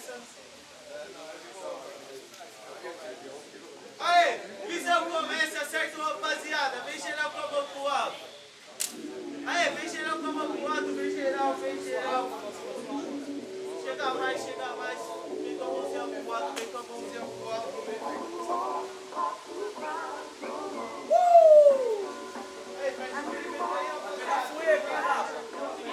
começa. Aê, visão começa, acerta o rapaziada. Vem geral com a mão pro alto. Aê, vem geral com a mão pro alto, vem geral, vem geral. Chega mais, chega mais. Vem com a mãozinha pro alto, vem com a mãozinha pro alto. Aê, faz um experimento aí, rapaziada. Fui aí, cara.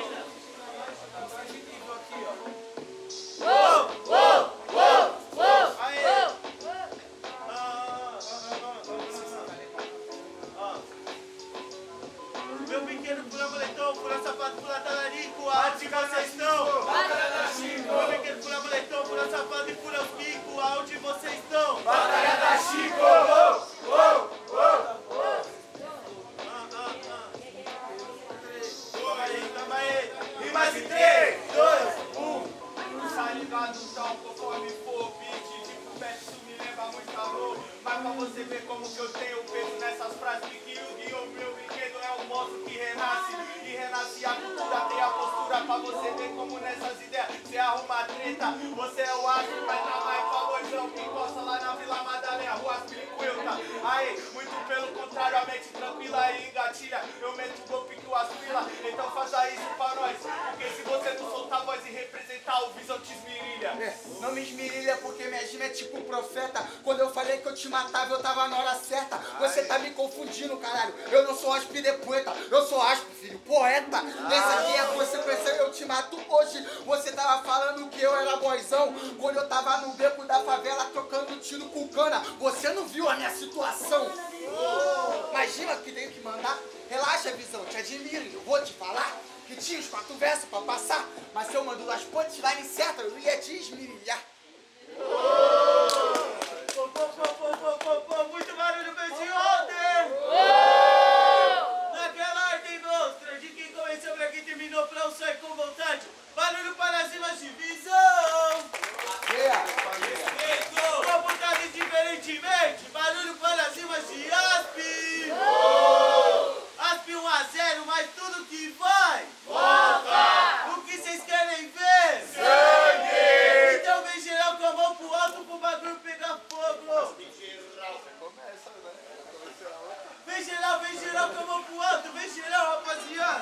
Meu pequeno pula moletom, pula sapato, pula talarico, aonde vocês estão? Batalha da Chico! Meu pequeno pula moletom, pula sapato e pula os picos, aonde vocês estão? Batalha da Chico! Calma aí. E mais em 3, 2, 1. Tá ligado, então, conforme for o beat, tipo, isso me leva muito calor. Mas pra você ver como que eu tenho peso nessas frases, que o meu brinquedo é um monstro que renasce. E renasce a cultura, tem a postura pra você ver como nessas ideias você arruma treta. Você é o astro, mas não é favorzão que encosta lá na Vila Madalena, Rua Aspiricuilta. Aí, muito pelo contrário, a mente tranquila e engatilha. Eu meto o golpe que o aspila, então faça isso pra nós. Porque se você não soltar a voz e representar, o visão te esmirilha. Não me esmirilha porque minha gíria é tipo profeta. Quando eu falei que eu te matava, eu tava na hora certa. Você tá me confundindo, caralho. Eu não sou aspe de poeta, eu sou aspe, filho, poeta. Nessa aqui é a consequência, eu te mato hoje. Você tava falando que eu era boizão quando eu tava no beco da favela trocando tiro com cana. Você não viu a minha situação. Imagina que tenho que mandar. Relaxa, visão, te admiro. Eu vou te falar que tinha os 4 versos pra passar. Mas se eu mando as punchline certas, eu ia te esmirilhar. Muito barulho pra esse ontem! Naquela ordem nostra, de quem começou pra quem terminou, pra eu sair com vontade. Barulho para as rimas de visão! Com vontade diferentemente, barulho para as rimas de Asp! Asp 1 a 0, mas tudo que vai! Volta! O que vocês querem ver? Sangue! Então vem geral com a mão pro alto pro bagulho pegar fogo! Vem geral com a mão pro alto, vem geral, rapaziada!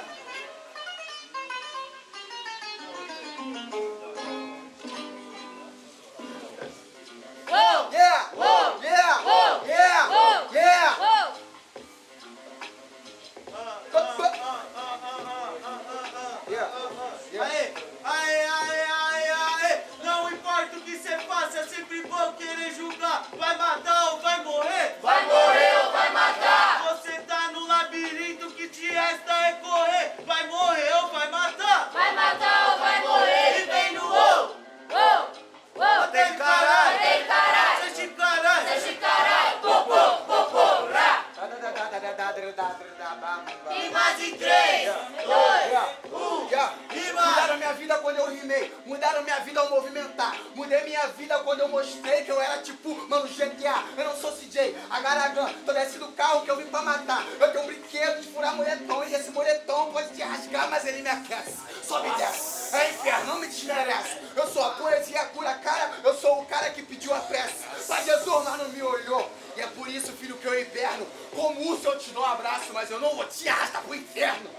Aê! Não importa o que você faça, é sempre bom querer julgar. Vai matar ou vai morrer? Vai morrer ou vai matar? Você tá no labirinto, que te resta é correr. Vai morrer ou vai matar? Vai matar ou vai morrer? E vem no ou! Tem caralho! Tem caralho! Deixa caralho! Deixa caralho! Popô, rá! E mais em 3, 2, 1. Mudaram minha vida quando eu rimei, mudaram minha vida ao movimentar. Mudei minha vida quando eu mostrei que eu era tipo, mano, GTA. Eu não sou CJ, Agaragan, tô descendo do carro que eu vim pra matar. Eu tenho um brinquedo de furar moletom e esse moletom pode te rasgar, mas ele me aquece. Sobe e desce, é inferno, não me desmerece. Eu sou a poesia, cura cara, eu sou o cara que pediu a prece. Mas Jesus mas não me olhou, e é por isso, filho, que eu inverno. Como urso eu te dou um abraço, mas eu não vou te arrastar pro inferno.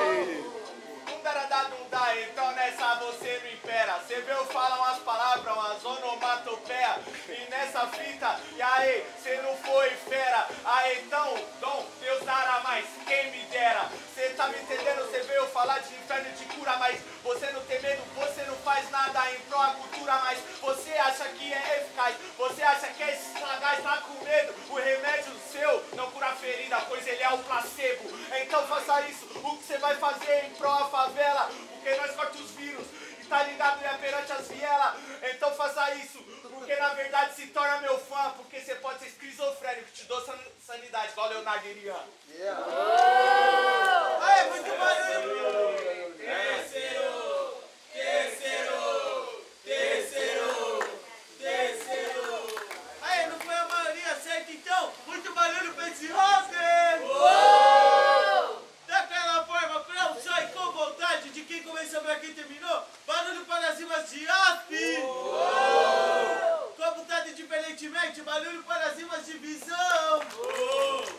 Então nessa você não impera. Você vê eu falar umas palavras, umas onomatopeia. E nessa fita, e aí, você não foi fera. Aí então, dom, Deus dará mais, quem me dera. Você tá me entendendo? Você veio falar de inferno e de cura, mas você não tem medo, você não faz nada em prol da cultura, mas você acha que é eficaz, você acha que é estragar, está com medo. O remédio seu não cura a ferida, pois ele é um placebo. Então faça isso, o que você vai fazer em prol da favela, porque nós cortamos os vírus, e tá ligado, é perante as vielas. Então faça isso, porque na verdade se torna meu fã, porque você pode ser esquizofrênico, te dou sanidade, igual Leonardo Irian. Aê, muito barulho! Terceiro! Aê, não foi a maioria certa então? Muito barulho pra esse roster! Daquela forma, pra eu sair com vontade de quem começou por aqui quem terminou? Barulho para as rimas de ASP! Como tá de diferentemente? Barulho para as rimas de visão!